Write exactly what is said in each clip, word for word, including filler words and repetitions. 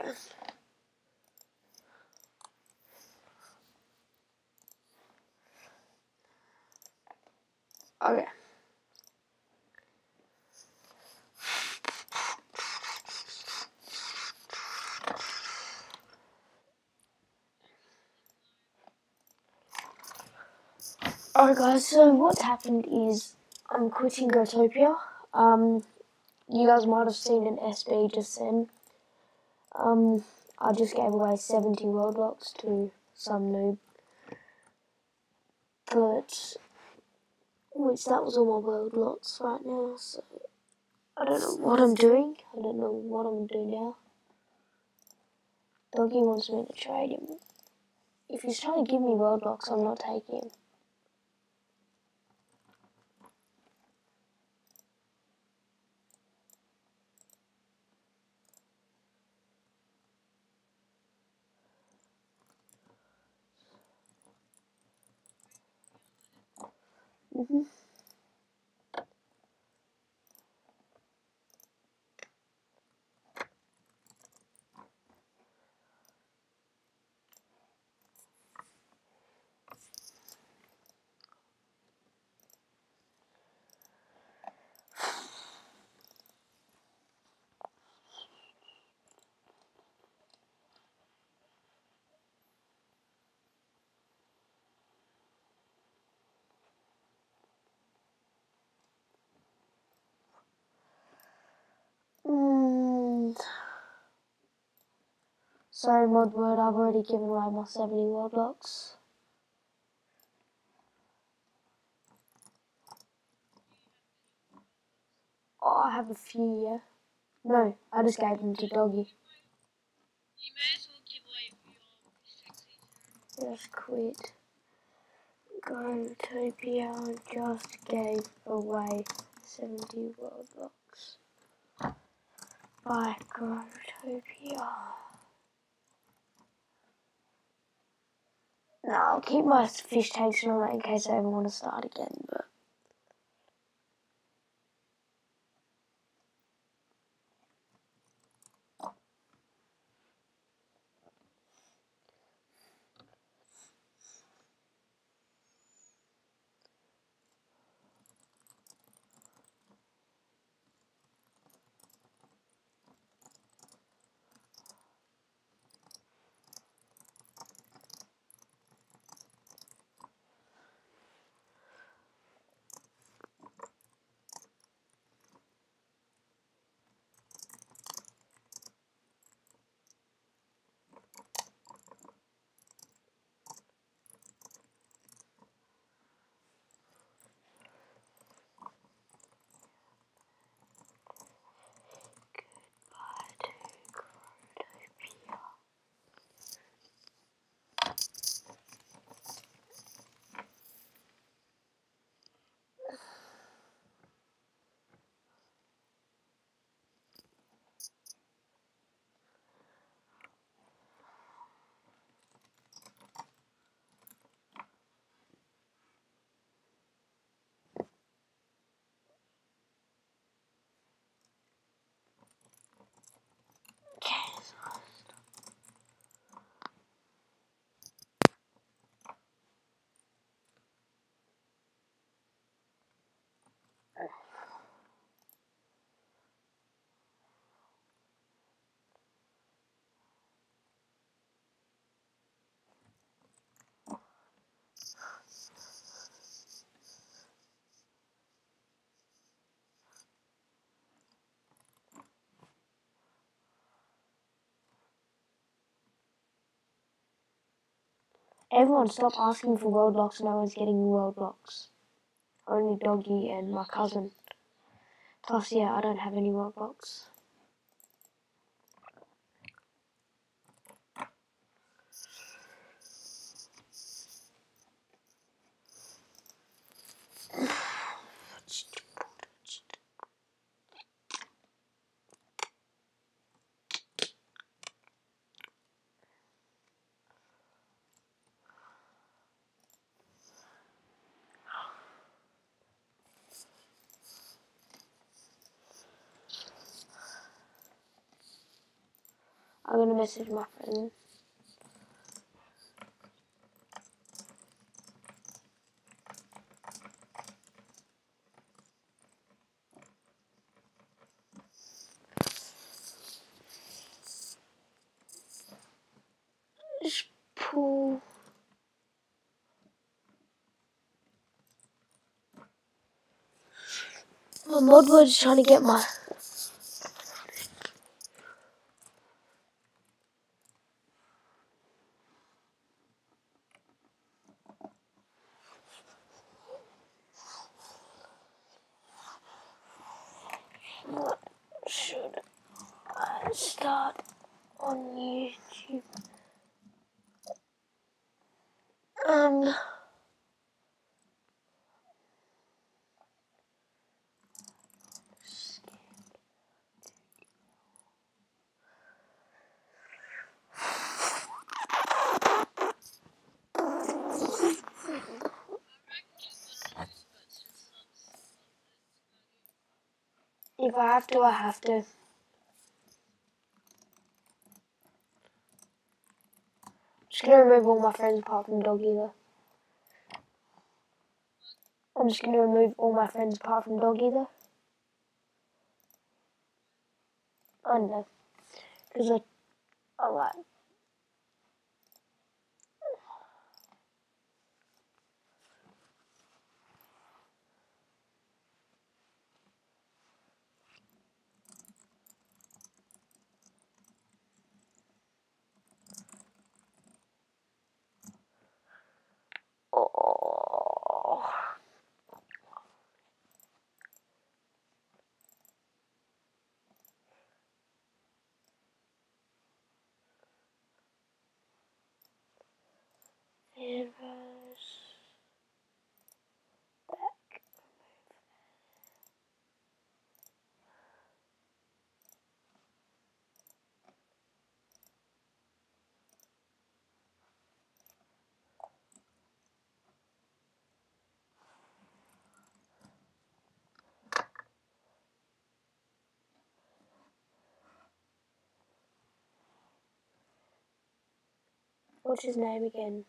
Okay. Alright guys, so what's happened is I'm quitting Growtopia. Um, you guys might have seen an S B just then. Um, I just gave away seventy world locks to some noob. But, which that was all my world locks right now, so I don't know what I'm doing. I don't know what I'm doing now. Doggy wants me to trade him. If he's trying to give me world locks, I'm not taking him. Mm-hmm. Mm. Sorry, mod word, I've already given away my seventy world locks. Oh, I have a few, yeah. No, I just gave them to Doggy. You may as well give away your Just quit. Growtopia just gave away seventy world locks. Bye, Growtopia. No, I'll keep my fish tanks and all that in case I ever want to start again, but everyone stop asking for world locks. No one's getting world locks. Only Doggy and my cousin. Plus, yeah, I don't have any world locks. I'm gonna message my friend. Just pull. My mod word is trying to get my. What should I start on YouTube? Um. If I have to, I have to. Just gonna remove all my friends apart from Doggy though. I'm just gonna remove all my friends apart from Doggy though. I don't know. Because I, I like. Oh. Canvas. Back. What's his name again?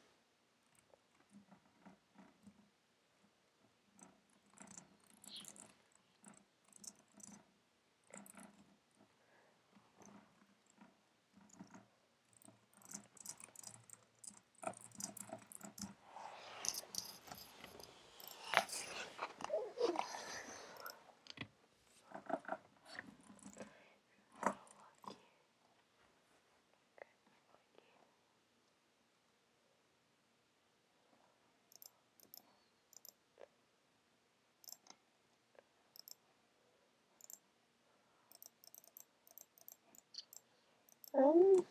Um.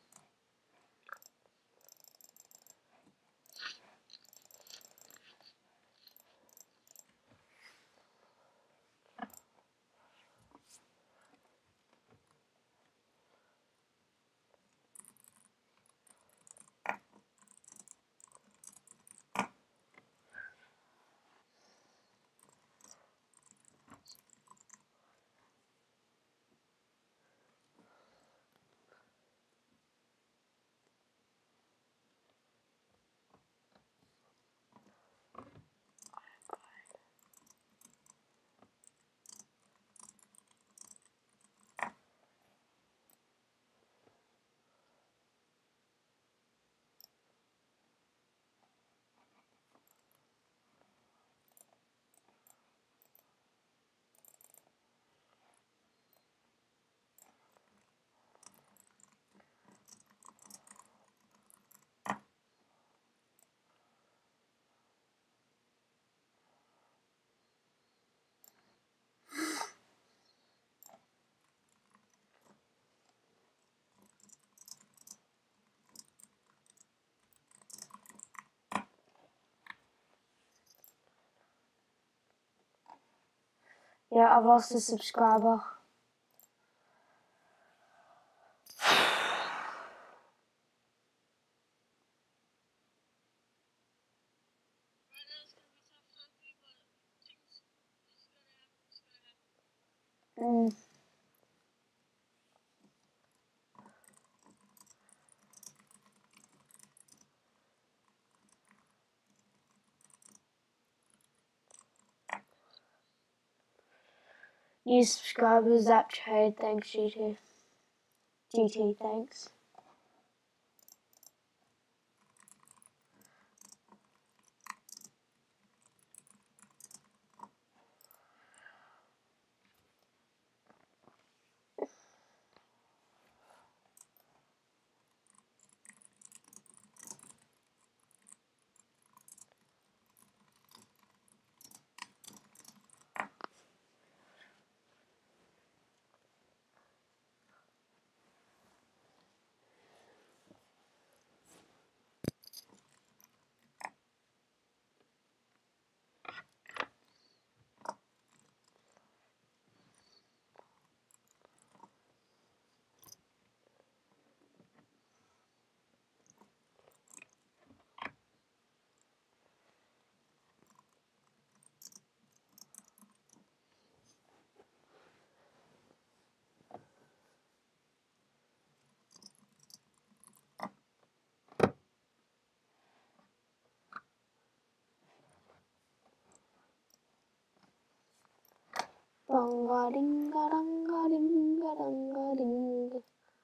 Yeah, I've lost a subscriber. Mm. New subscribers, that trade. Thanks, G T. G T, thanks. Donga dinga donga dinga donga dinga.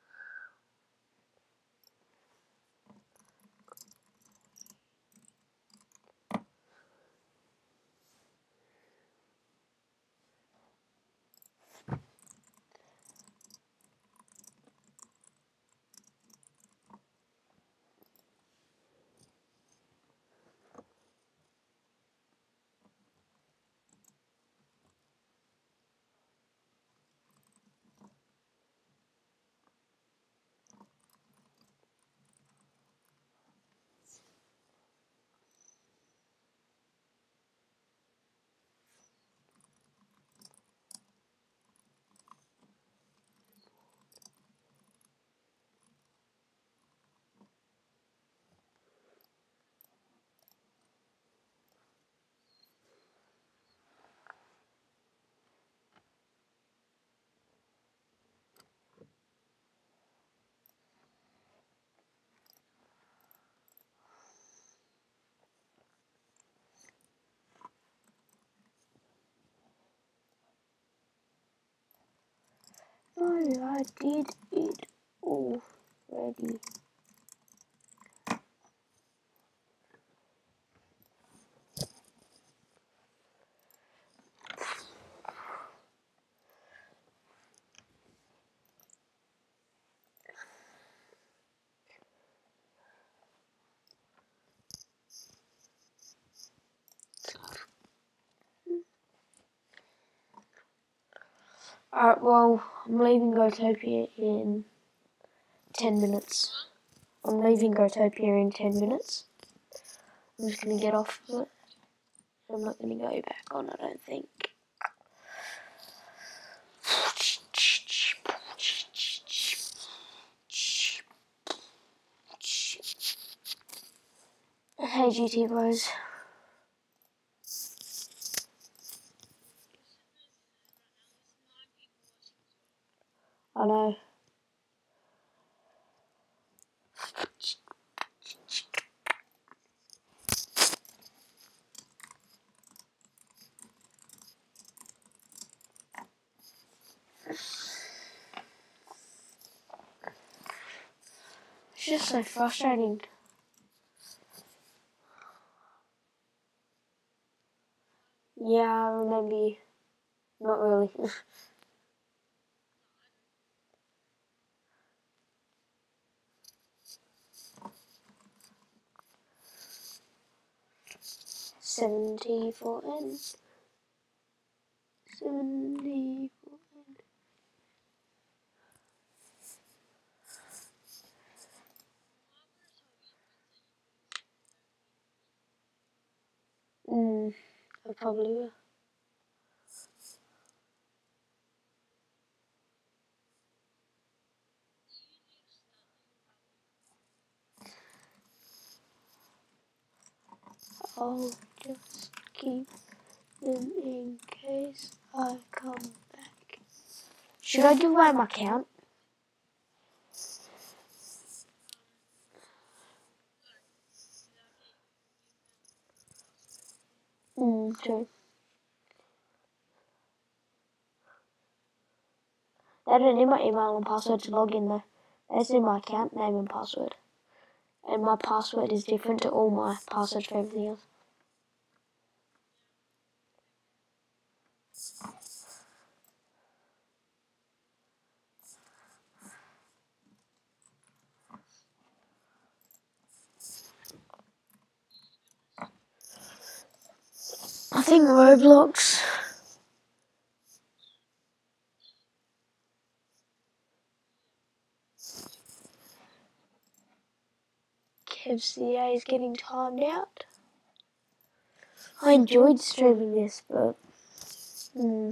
Oh, I did it already. Alright, well, I'm leaving Growtopia in ten minutes. I'm leaving Growtopia in ten minutes. I'm just going to get off of it. I'm not going to go back on, I don't think. Hey G T bros. I know. It's just so frustrating. Yeah, I remember you. Not really. seventy-four N. seventy-four N. Mm, I probably will. I'll just keep them in case I come back. Should I do my account? Mm, true. They don't need my email and password to log in though. They just need my account name and password. And my password is different to all my passwords for everything else. I think Roblox. Kev C A is getting timed out. I enjoyed streaming this, but hmm.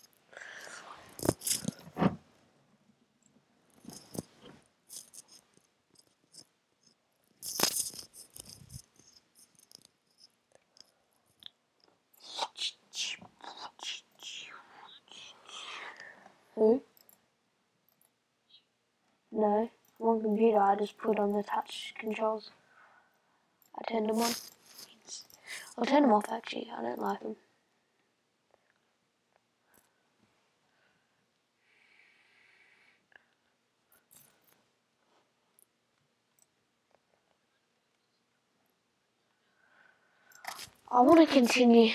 Who? No, on computer I just put on the touch controls. I turned them on. I'll turn them off actually, I don't like them. I want to continue.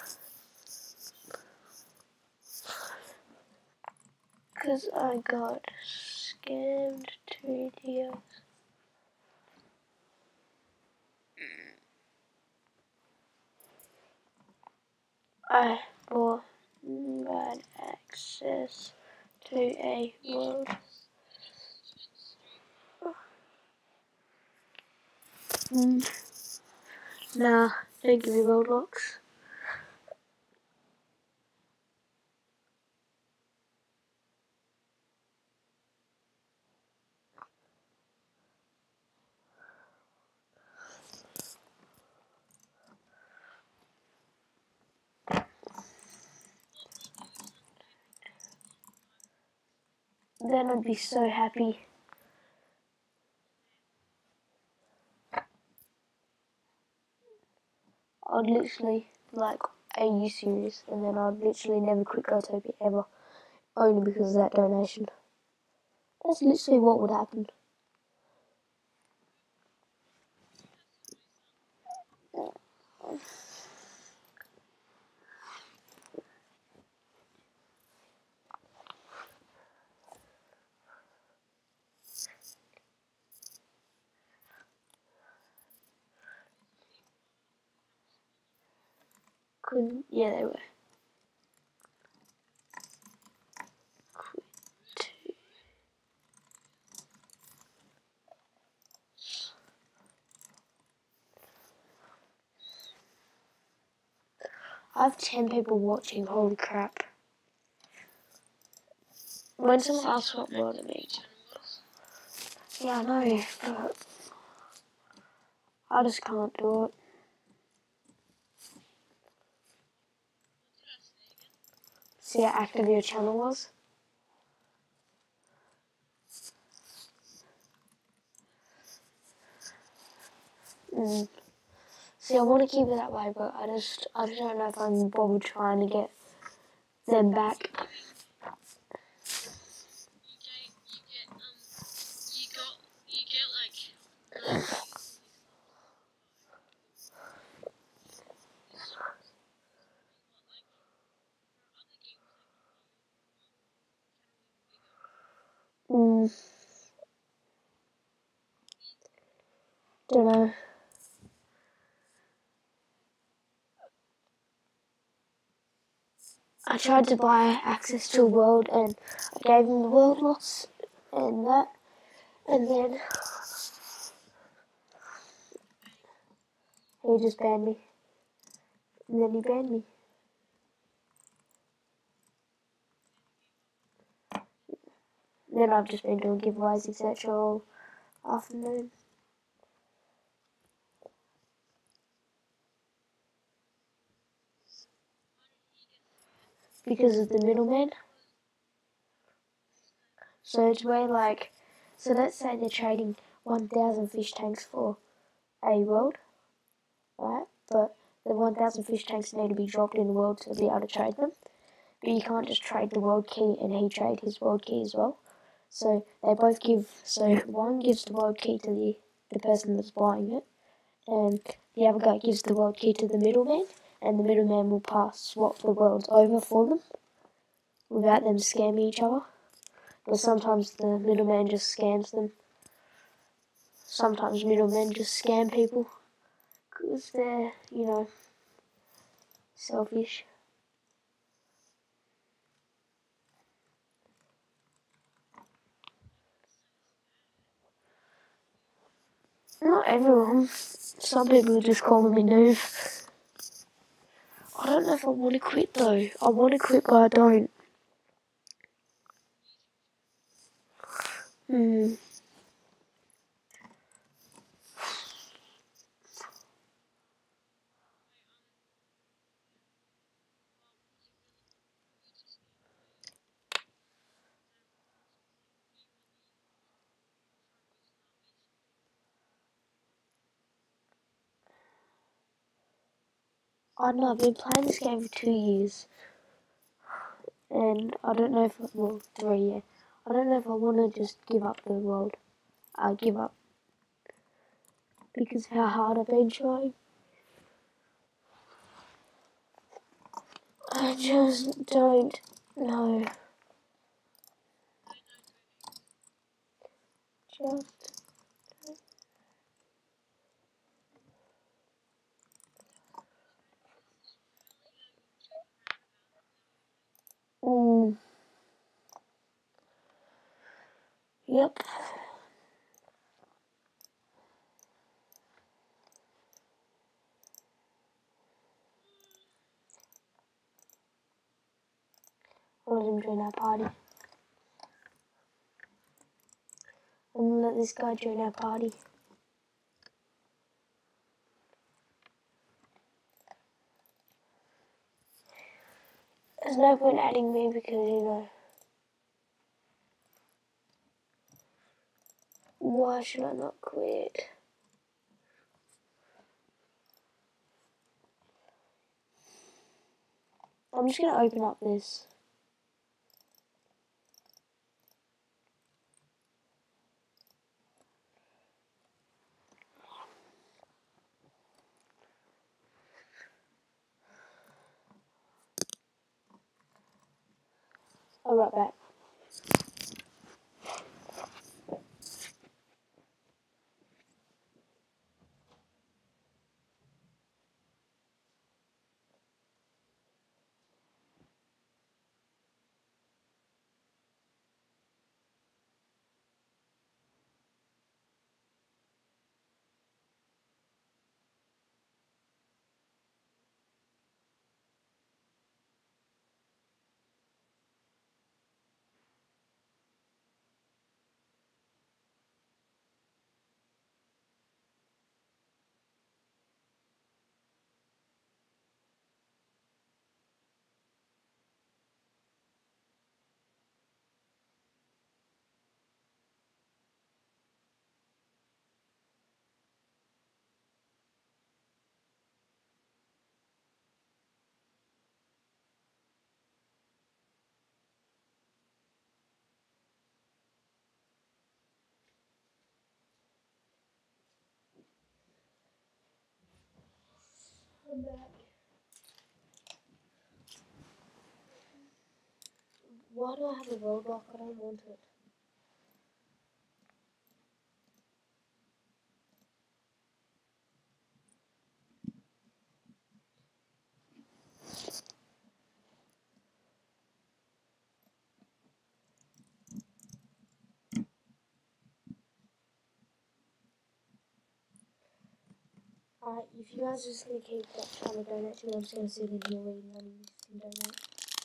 Because I got scammed two videos. I bought bad access to a world. Mm. Nah, don't give me Roblox. Then I'd be so happy. I'd literally, like, are you serious? And then I'd literally never quit Growtopia ever. Only because of that donation. That's literally what would happen. Couldn't, yeah, they were. I have ten people watching, holy crap. When someone asks what world it means. Yeah, I know, but I just can't do it. See how active your channel was? Mm. See, I want to keep it that way, but I just, I just don't know if I'm bothered trying to get them back. Mm. Don't know. I tried to buy access to a world and I gave him the world lots and that, and then he just banned me. And then he banned me. Then I've just been doing giveaways, et cetera all afternoon. Because of the middleman. So it's where like, so let's say they're trading one thousand fish tanks for a world, right? But the one thousand fish tanks need to be dropped in the world to be able to trade them. but you can't just trade the world key and he trade his world key as well. So they both give, so one gives the world key to the, the person that's buying it, and the other guy gives the world key to the middleman, and the middleman will pass, swap the worlds over for them without them scamming each other. But sometimes the middleman just scams them. Sometimes middlemen just scam people because they're, you know, selfish. Not everyone. Some people just call them a noob. I don't know if I want to quit though. I want to quit, but I don't. Hmm. I don't know, I've been playing this game for two years. And I don't know if, well, three, yeah. I don't know if I want to just give up the world. I'll give up. Because of how hard I've been trying. I just don't know. Just. Mm. Yep. I'll let him join our party. I'm gonna let this guy join our party. There's no point adding me because, you know, why should I not quit? I'm just gonna open up this. I'll be right back. I'm back. Why do I have a roadblock? I don't want it. Alright, if you guys are just gonna keep like, trying to donate to me, I'm just gonna sit in here reading none of you can donate.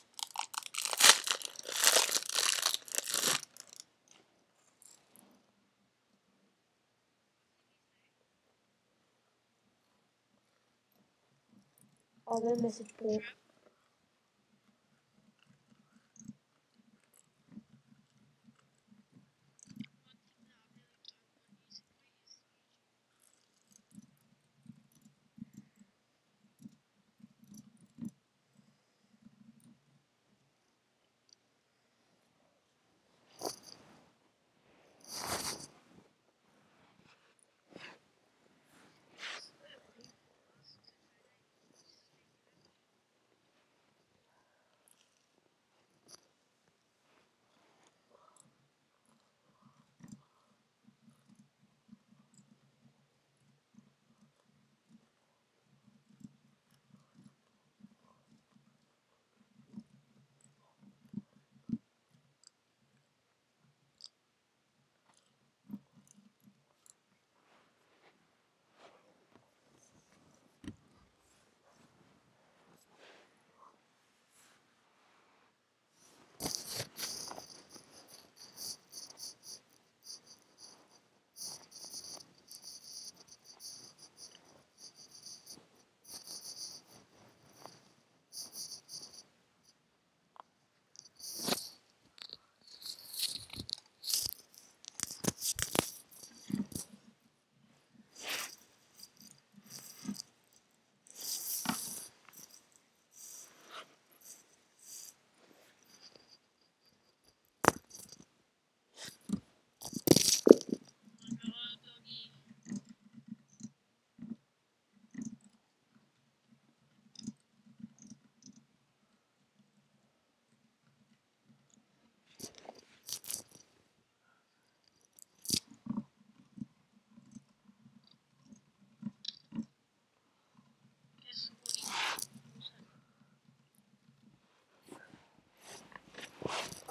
I'll go message Paul.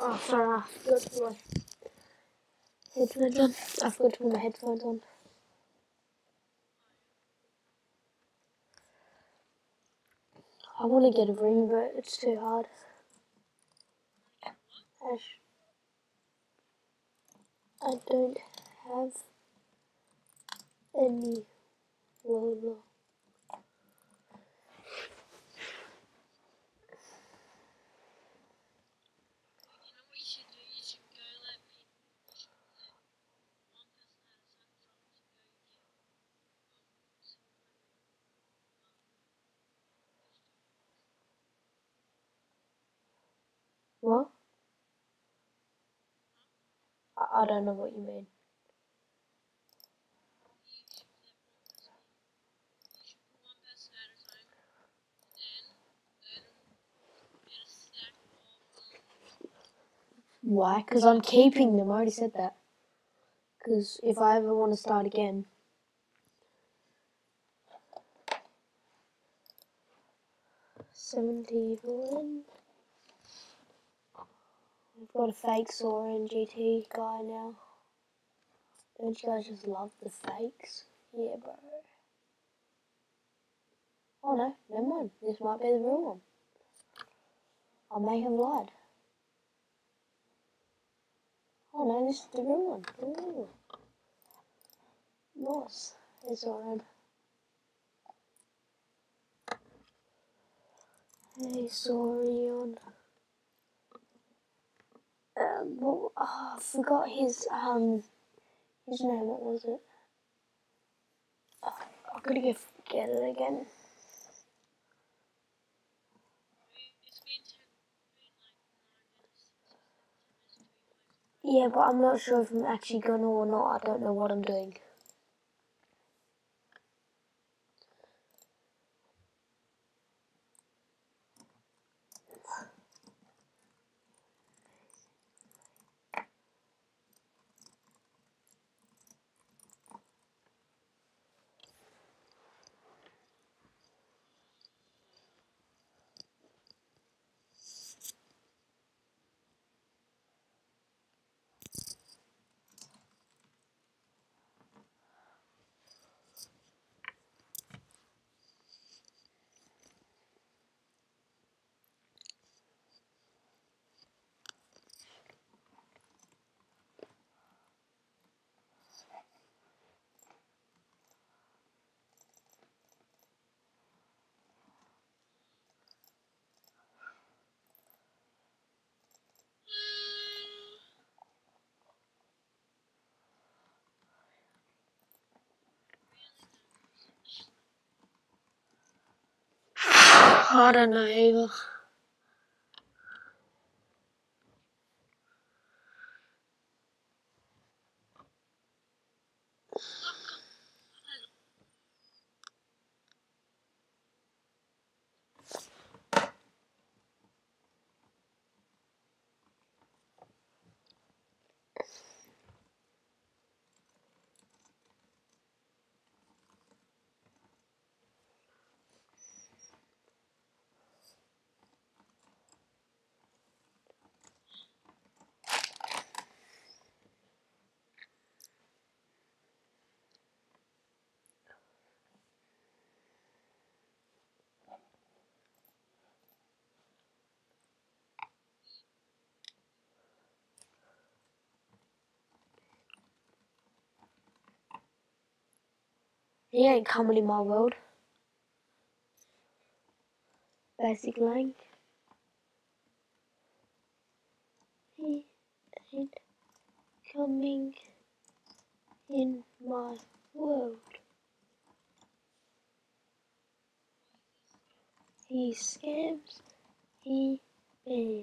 Oh, sorry, I forgot to put my headphones on. I forgot to put my headphones on. I want to get a ring, but it's too hard. Ash, I don't have any roller. You know what you should do? You should go let people. You should let one person at a time drop to go get um silver What? I, I don't know what you mean. You should let one person in. You should put one person at a time, and then let them get a stack of um. Why? Because I'm keeping them. I already said that. Because if I ever want to start again. seventy-one. I've got a fake Sora and G T guy now. Don't you guys just love the fakes? Yeah, bro. Oh no, never mind. This might be the real one. I may have lied. Oh no, this is the real one. The real one. Nice. It's alright. Hey, Sorion. Um, what, oh, I forgot his, um, his name. What was it? Oh, I'm gonna get, get it again. It's been ten, been like nine minutes, ten minutes to Yeah, but I'm not sure if I'm actually gonna or not. I don't know what I'm doing. I don't know either. He ain't coming in my world. Basic Lang. He ain't coming in my world. He scams. He banned.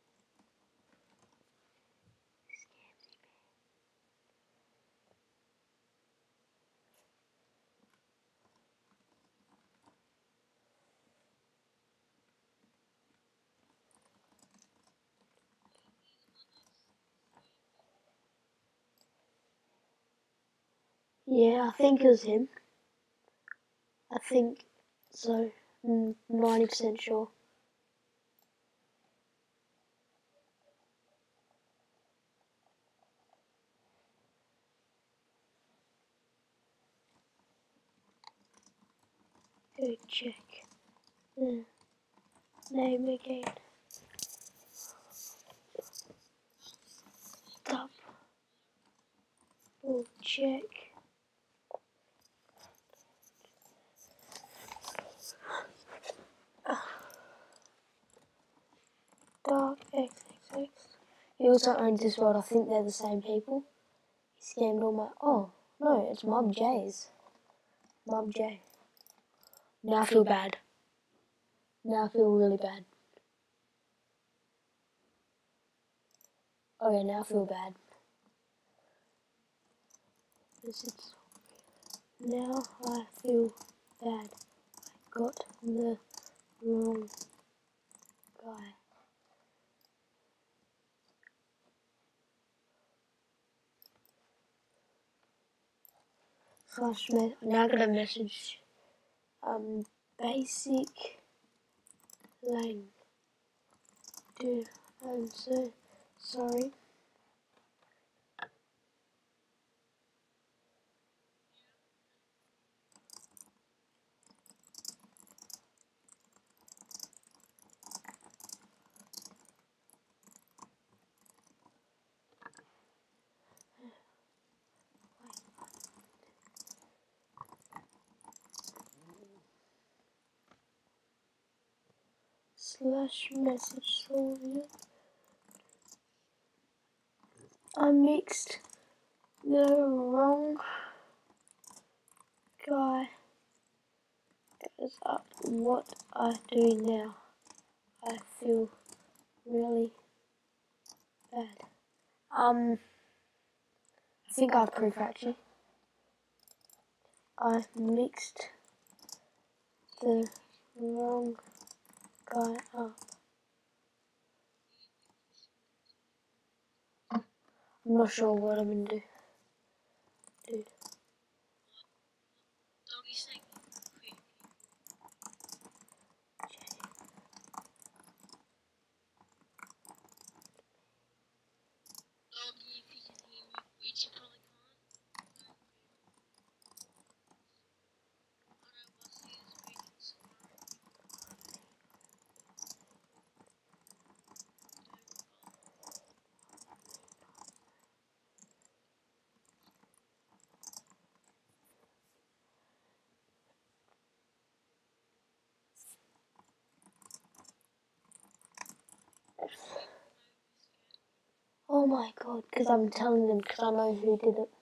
Yeah, I think it was him. I think so. ninety percent sure. Go check the name again. Double check. Dark X X X. He also owns this world. I think they're the same people. He scammed all my. Oh, no, it's Mum J's. Mum J. Now I feel bad. Now I feel really bad. Okay, now I feel bad. This is. Now I feel bad. I got the wrong guy. Slash me- now I got a message. Um, basic lane. Dude, I'm so sorry. Slash message Sylvia. I mixed the wrong guy. Is up what I do now. I feel really bad. Um, I think I have proof actually. I mixed the wrong guy up. I'm not sure what I'm gonna do. Dude. Doggy saying quick. Doggy, if you can hear me, which you probably can't. Alright, what's his rating score? Oh my god, because I'm telling them because I know who did it.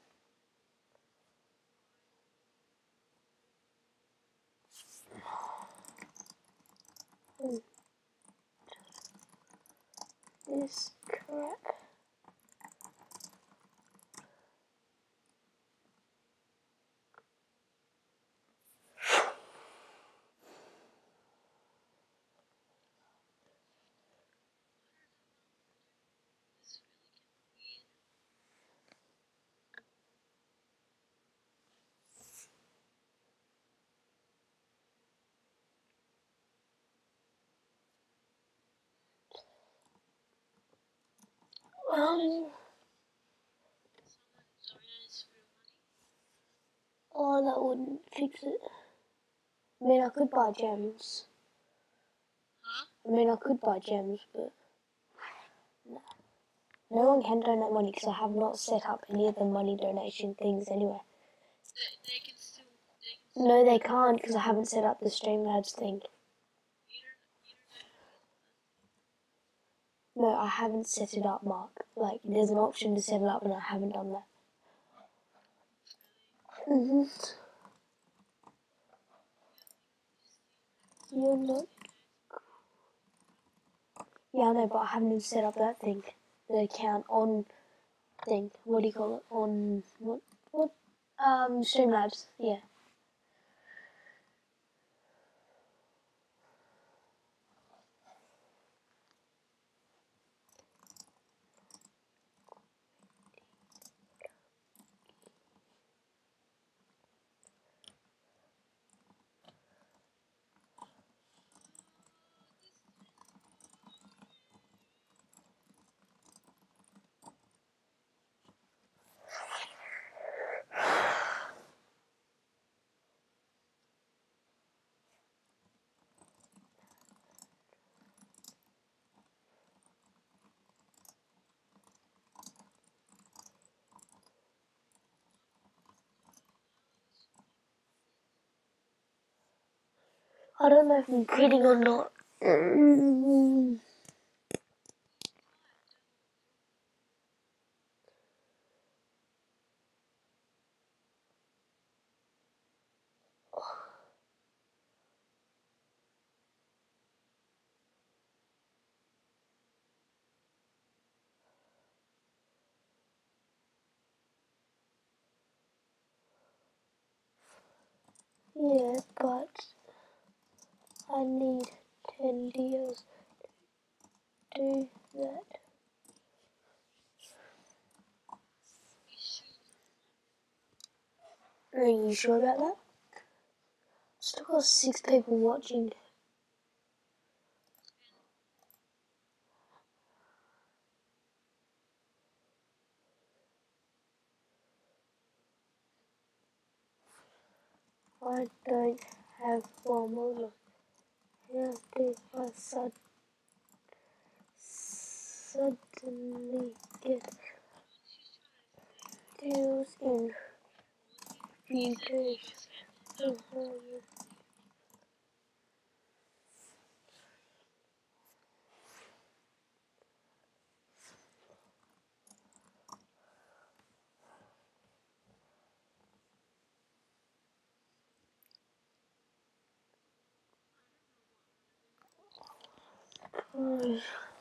Hmm. This crap. This really getting weird. Um, Someone, sorry, it's real money. oh, that wouldn't fix it. I mean, I could buy gems. Huh? I mean, I could buy gems, but no. No one can donate money because I have not set up any of the money donation things anyway. They, they can still, they can still. No, they can't because I haven't set up the Streamlabs thing. You don't, you don't No, know. I haven't set it up, Mark. Like, there's an option to set it up and I haven't done that. Mm-hmm. You're not... Yeah, I know, but I haven't even set up that thing. The account on thing. What do you call it? On... What? What? Um, Streamlabs. Yeah. I don't know if I'm kidding or not. Mm. Yeah, but I need ten deals to do that. Are you sure about that? Still got six people watching. I don't have one more. How did I sud suddenly get deals in few days? Oh.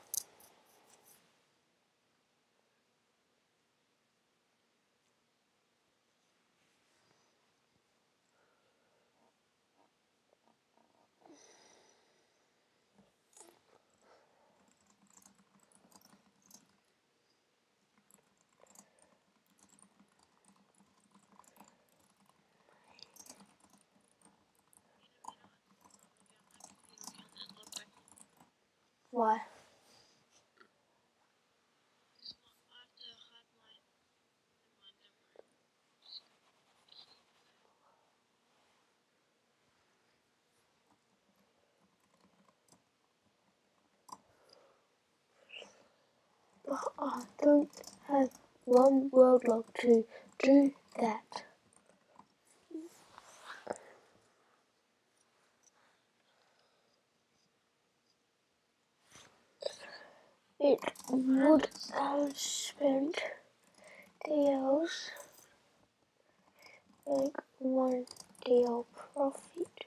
Why? But I don't have one world lock to do that. It would have spent deals like one deal profit.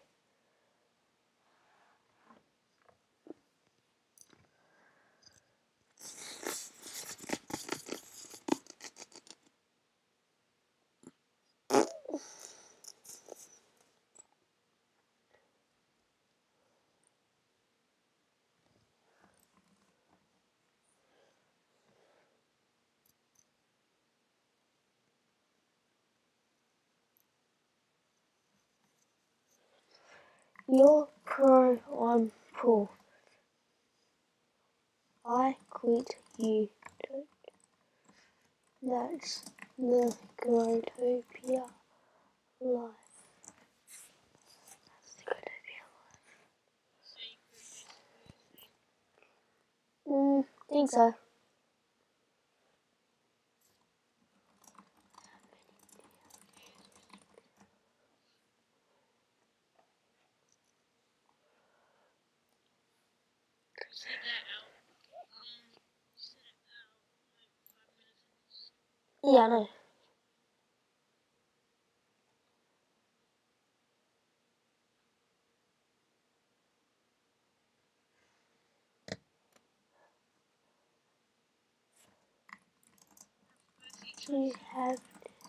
You're pro on pool. I quit, you don't. That's the Growtopia life. That's the Growtopia life. Mm, think so. Yeah, I know. You have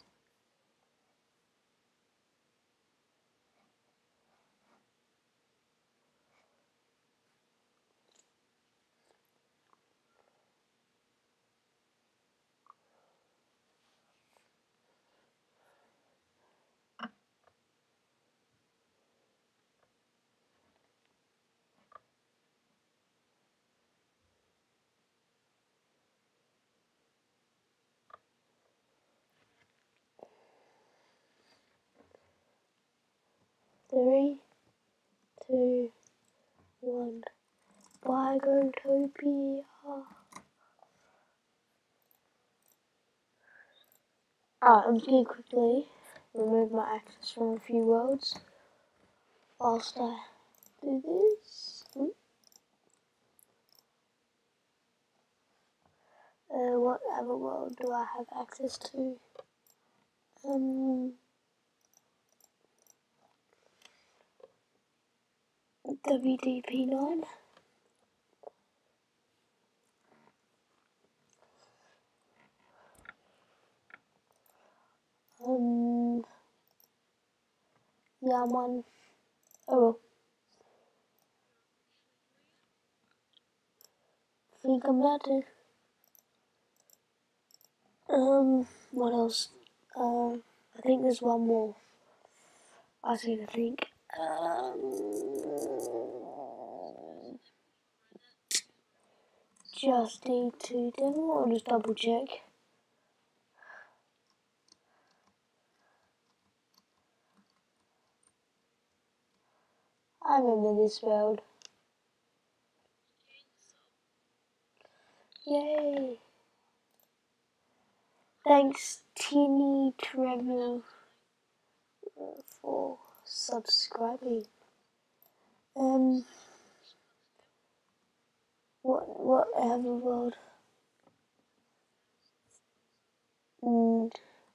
three, two, one. Bye, Growtopia. Ah, I'm just going to quickly remove my access from a few worlds whilst I do this. Hmm. Uh, what other world do I have access to? Um, W D P nine. Um, yeah, man. Oh well. Think I'm about to. Um, what else? Um, I think there's one more. I seem to think. Um, just need to do. I'll just double check. I remember this world. Yay! Thanks, Teeny Trevor, for subscribing. Um, what what other world? Mm,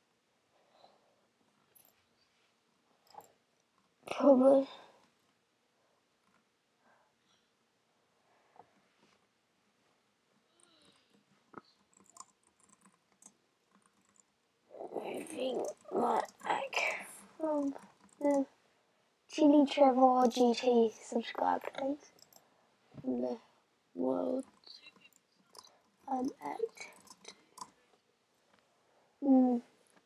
probably. Moving my back from the Teeny Trevor G T. Subscribe, please. From the world I'm at. Mm.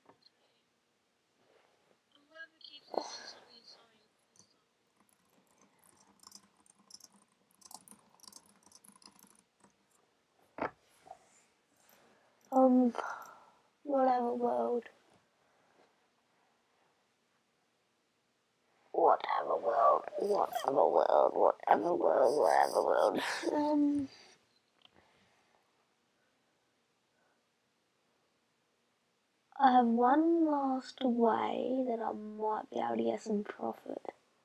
Whoever keeps this screen showing this time. Um, whatever world. Whatever world, whatever world, whatever world, whatever world. Um, I have one last way that I might be able to get some profit.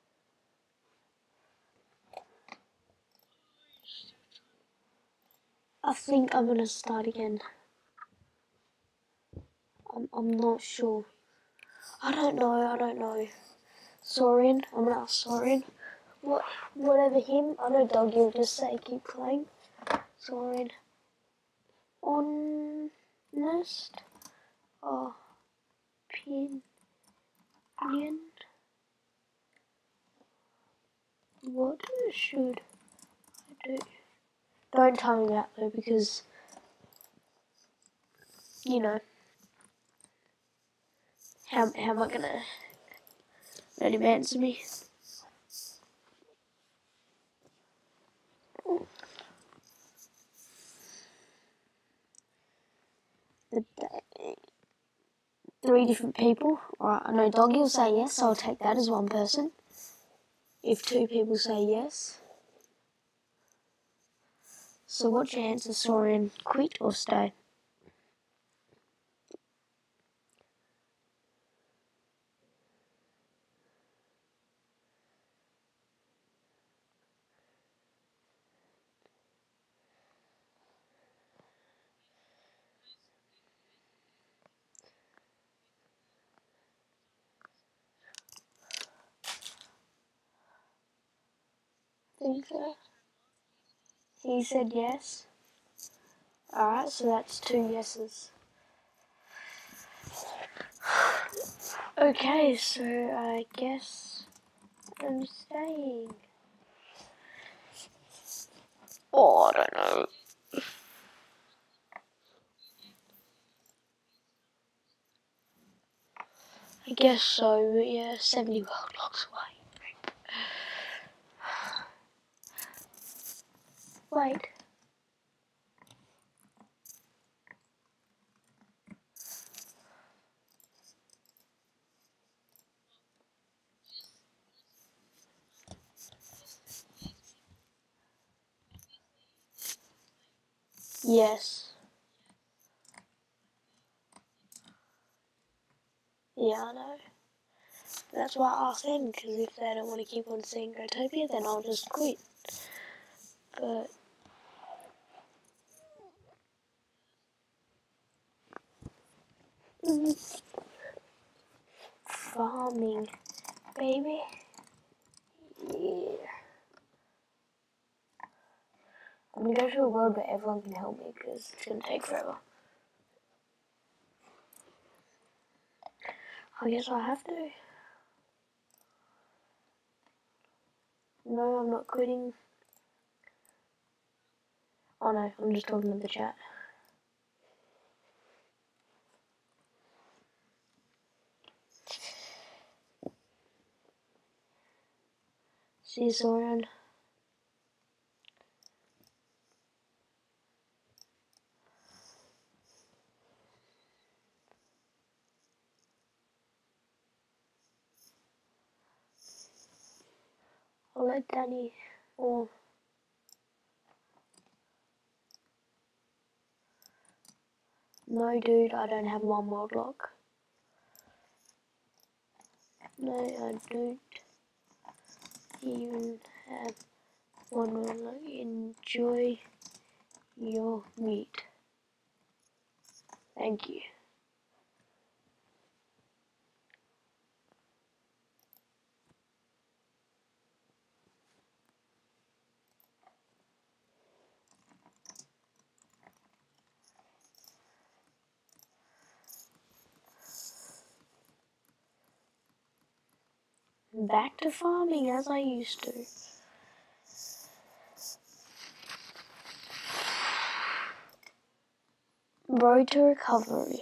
I think I'm gonna start again. I'm, I'm not sure. I don't know, I don't know. Soren, I'm gonna ask Soren. What, whatever him, I know Doggy will just say keep playing. Soren. Honest opinion. What should I do? Don't tell me that though, because, you know, how, how am I gonna let him answer me? The, three different people. Alright, I know Doggy will say yes, so I'll take that as one person. If two people say yes. So what's your answer, Soren? Quit or stay? Think so. He said yes. Alright, so that's two yeses. Okay, so I guess I'm staying. Oh, I don't know. I guess so, but yeah, seventy world blocks away. Wait. Yes. Yeah, I know. That's why I asked them, because if they don't want to keep on seeing Growtopia, then I'll just quit. But mm, farming, baby. Yeah. I'm gonna go to a world where everyone can help me, because it's gonna take forever. I guess I have to. No, I'm not quitting. Oh no, I'm just talking to the chat. See you, Soren. I'll let Danny or no, dude, I don't have one world lock. No, I don't even have one world lock. Enjoy your meat. Thank you. Back to farming as I used to. Road to recovery.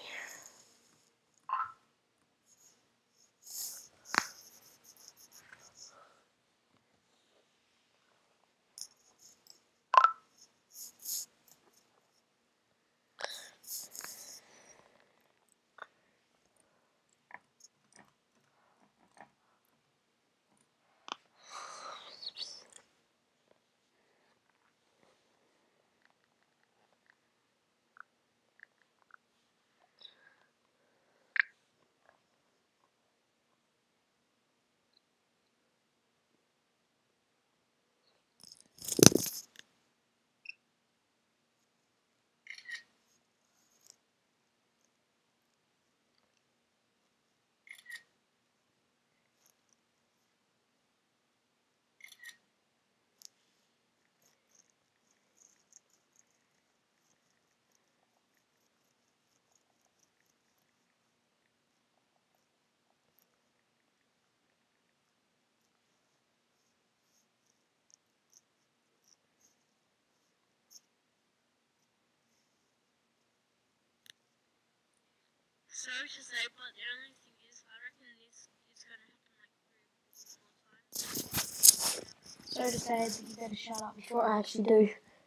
Sorry to say, but the only thing is, I reckon this is gonna happen like three or four more times. Sorry to say, but you better shut up before I actually do.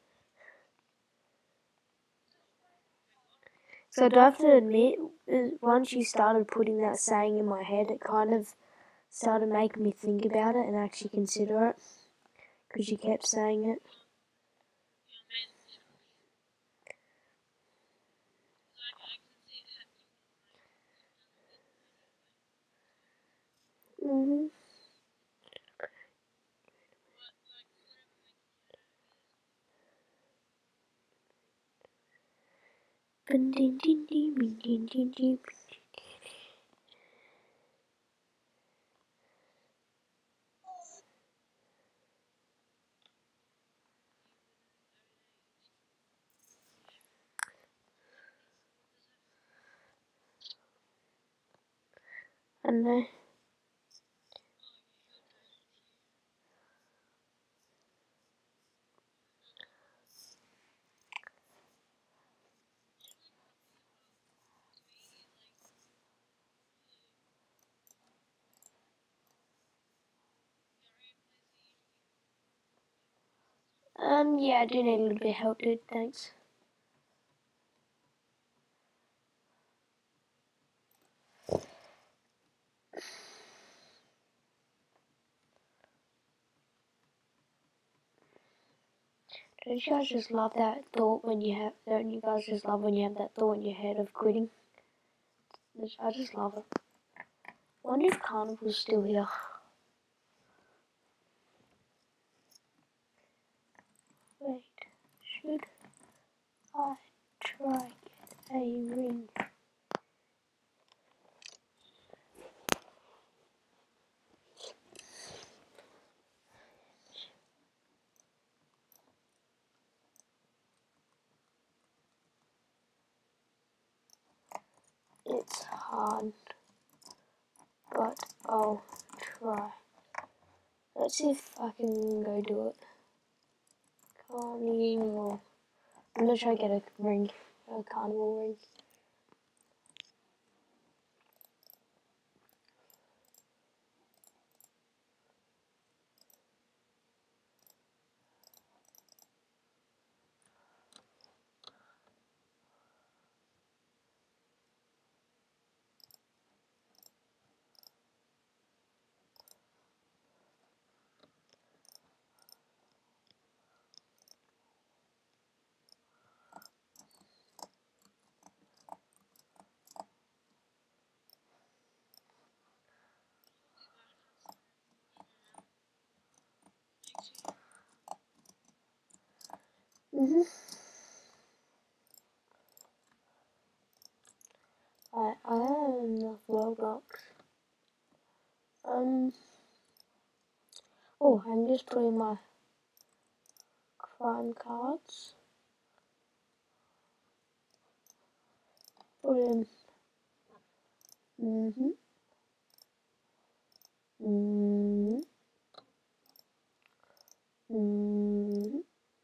So do I have to admit, once you started putting that saying in my head, it kind of started making me think about it and actually consider it, because you kept saying it. Mhm. I know. Um, yeah, I do need a little bit of help, dude. Thanks. Don't you guys just love that thought when you have? Don't you guys just love when you have that thought in your head of quitting? I just love it. Wonder if Carnival's still here. Wait, should I try get a ring? It's hard, but I'll try. Let's see if I can go do it. Carnival. I'm gonna try to get a ring, a carnival ring. Mhm. I I have enough Roblox. Um. Oh, I'm just putting my crime cards. Put in. Mhm. Mhm. Mhm.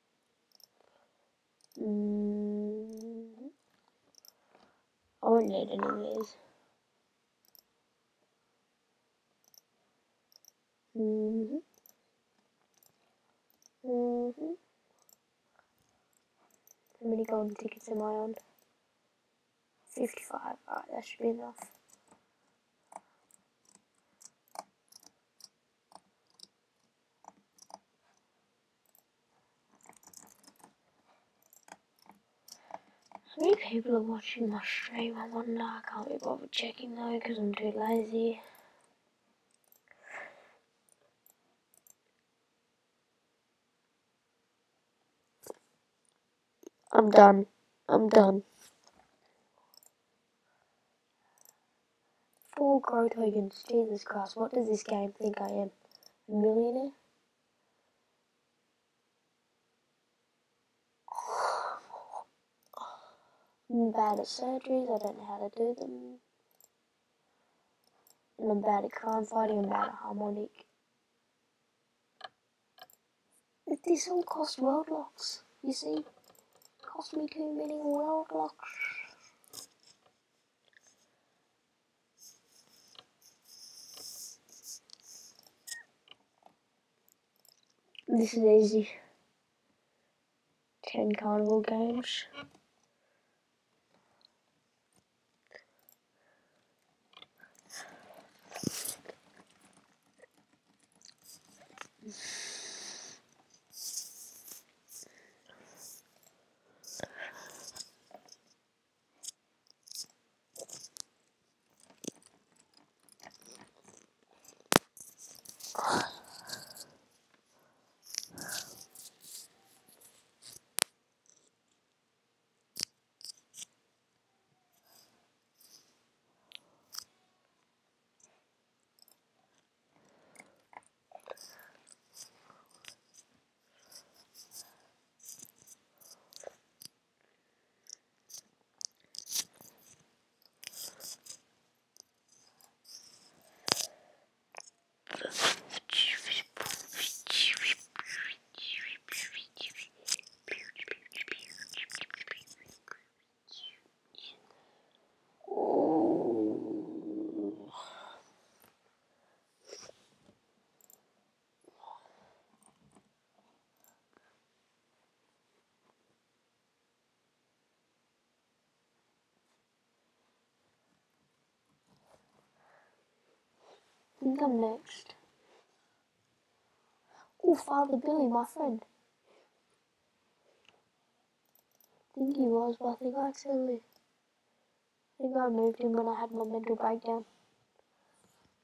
Mhm. I won't need any of these. Mhm. Mhm. How many golden tickets am I on? fifty-five. Alright, that should be enough. How many people are watching my stream? I wonder. I can't be bothered checking though because I'm too lazy. I'm done. I'm done. Four grow tokens. Jesus Christ, what does this game think I am? A millionaire? I'm bad at surgeries, I don't know how to do them. And I'm bad at crime fighting, I'm bad at harmonic. This all costs world locks, you see? Cost me too many world locks. This is easy. Ten carnival games. I think I'm next. Oh, Father Billy, my friend. I think he was, but I think I accidentally. I think I moved him when I had my mental breakdown.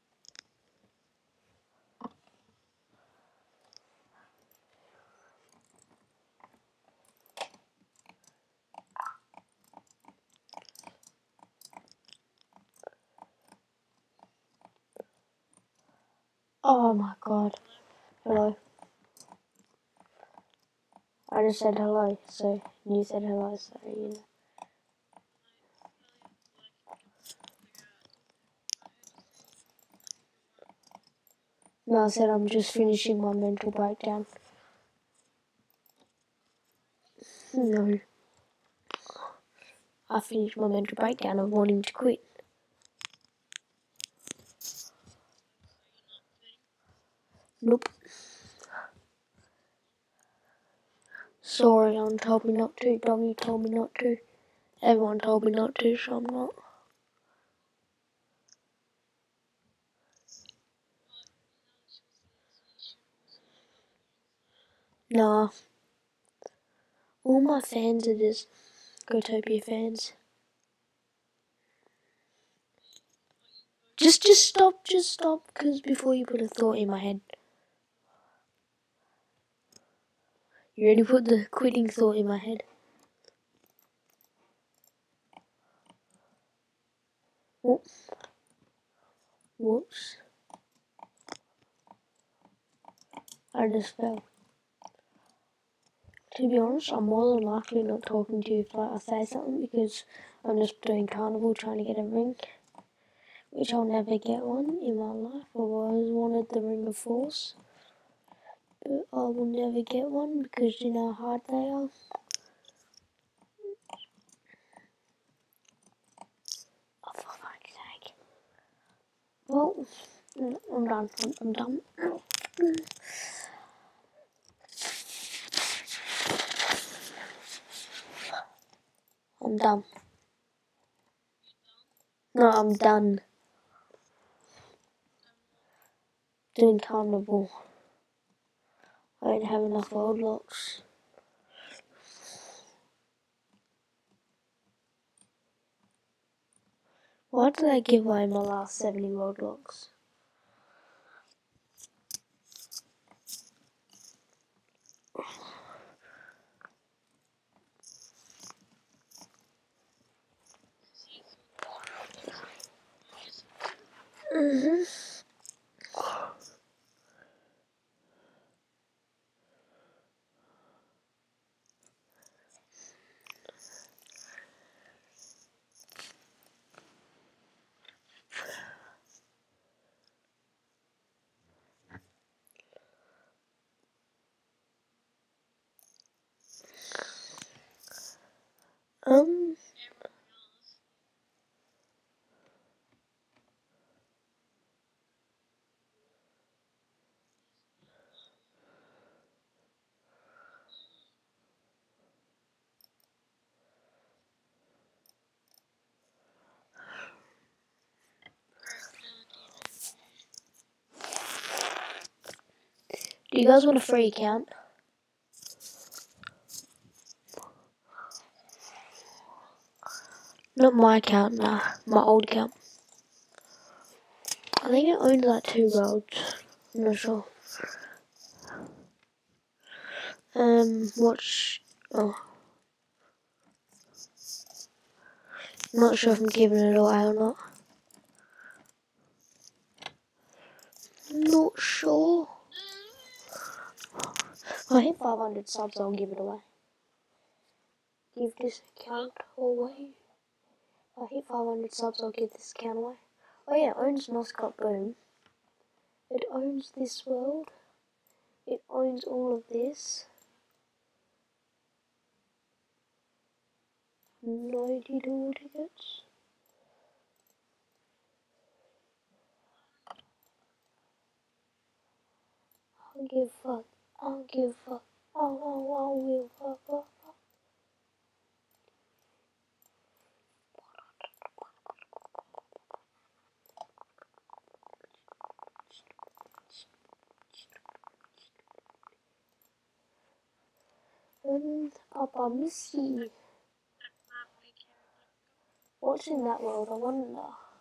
Oh my god. Hello. I just said hello, so you said hello, so you know. No, I said I'm just finishing my mental breakdown. No. I finished my mental breakdown of wanting to quit. Nope. Sorry, Alan told me not to, Doggy told me not to. Everyone told me not to, so I'm not. Nah. All my fans are just Growtopia fans. Just, just stop, just stop, because before you put a thought in my head. You already put the quitting thought in my head. Whoops. Whoops. I just fell. To be honest, I'm more than likely not talking to you if I say something because I'm just doing carnival trying to get a ring. Which I'll never get one in my life. I've always wanted the Ring of Force. But I will never get one because you know how hard they are. Oh, for fuck's sake. Well, I'm done. I'm, I'm done. I'm done. No, I'm done. Doing carnival. I don't have enough world locks. Why did I give away my last seventy world locks? Mm-hmm. Um, do you guys want a free account? Not my account, nah. My old account. I think it owns like two worlds. I'm not sure. Um, watch. Oh. I'm not sure if I'm giving it away or not. I'm not sure. If I hit five hundred subs, I'll give it away. Give this account away. If I hit five hundred subs, I'll give this account away. Oh yeah, it owns Noscott Boom. It owns this world. It owns all of this. ninety dual tickets. I'll give fuck. I'll give fuck. Oh, oh, I will fuck, fuck, fuck. And Papa Missy. What's in that world? I wonder.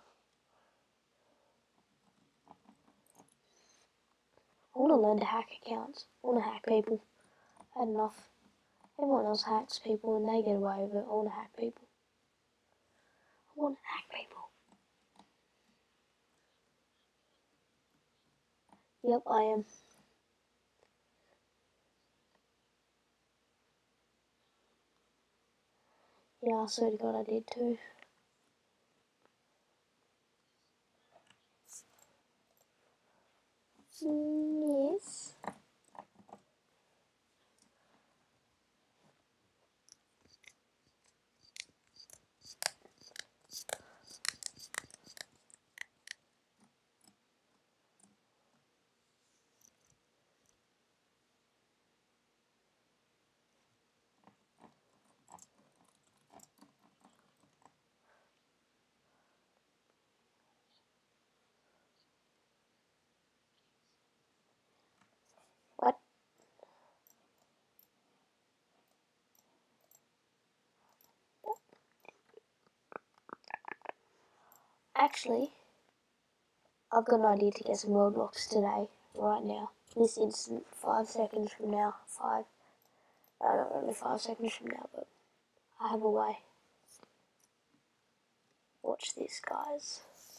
I want to learn to hack accounts. I want to hack people. I had enough. Everyone else hacks people and they get away with it. I want to hack people. I want to hack people. Yep, I am. Yeah, I swear to God I did too. Mm, yes. What? Actually, I've got an idea to get some roadblocks today, right now. This instant, five seconds from now. Five. No, not really five seconds from now, but I have a way. Watch this, guys.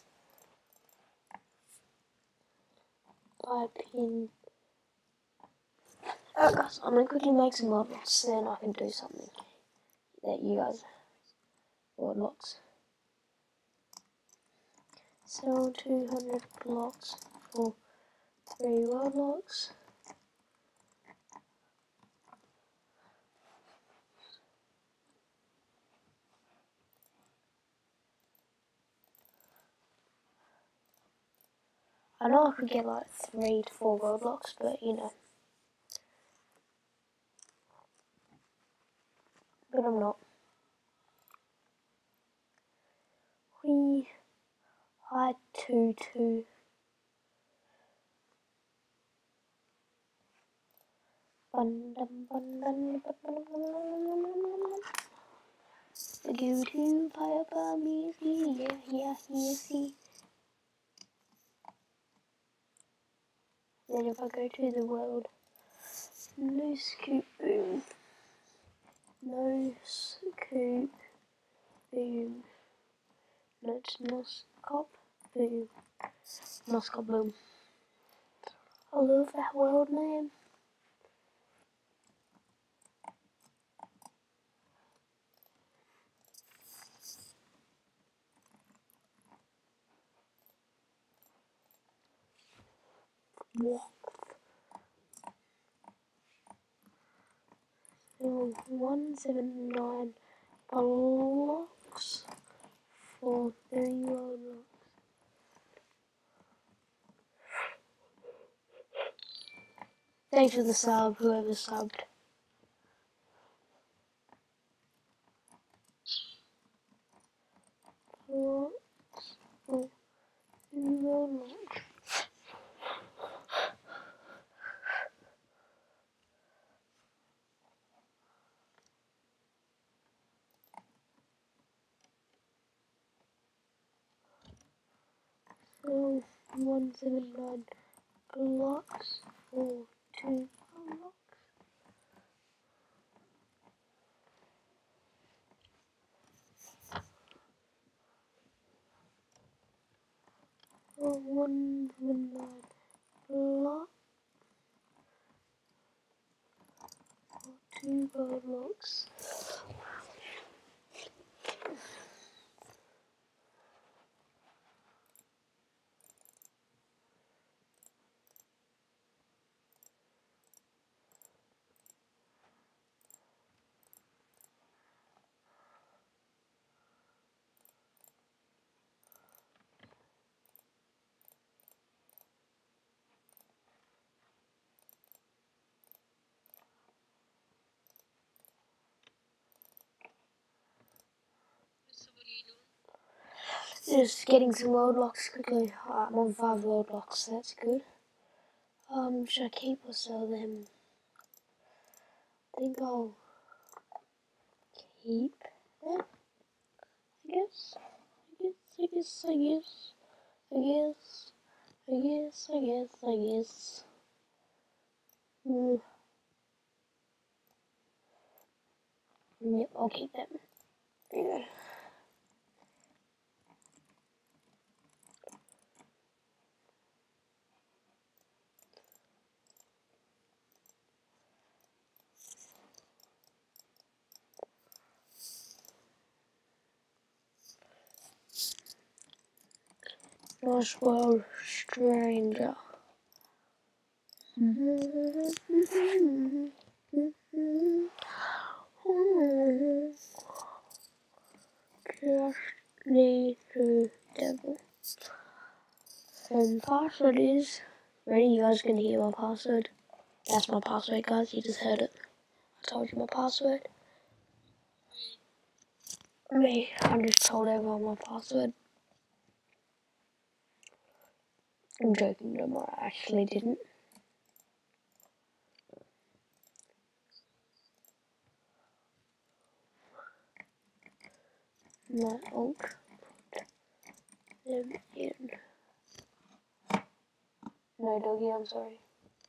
Type in. Oh, guys, I'm gonna quickly make some roadblocks, then I can do something that you guys. Roadblocks. Sell two hundred blocks for three roadblocks. I know I could get like three to four roadblocks, but you know. But I'm not. We hide two two. Bun dum bun dum bun dum bun dum. Go to fire for me, yeah, yeah, yeah, see. Then if I go to the world, no scoop boom, no scoop boom, let's noscop boom, noscop boom. I love that world, man. What? So one seven nine blocks for three roadblocks. Thanks for the sub, whoever subbed. Blocks for three roadblocks. So one seven nine blocks for two blocks. So one seven nine blocks for two blocks. So what are you doing? Just getting some roadblocks quickly. Uh, I'm on five roadblocks, that's good. Um, should I keep or sell them? I think I'll keep them. I guess. I guess. I guess. I guess. I guess. I guess. I guess. Mm. Yep, I'll keep them. Yeah. Nice world, stranger. Just need to devil. And password is ready. You guys can hear my password. That's my password, guys. You just heard it. I told you my password. Me, I just told everyone my password. I'm joking, no, I actually didn't. My unk them in. No, doggy, I'm sorry.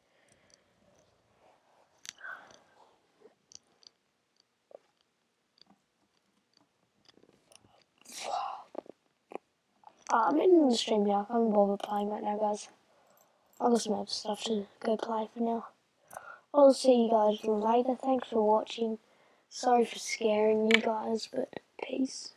I'm in the stream now. I can't bother playing right now, guys. I've got some other stuff to go play for now. I'll see you guys later. Thanks for watching. Sorry for scaring you guys, but peace.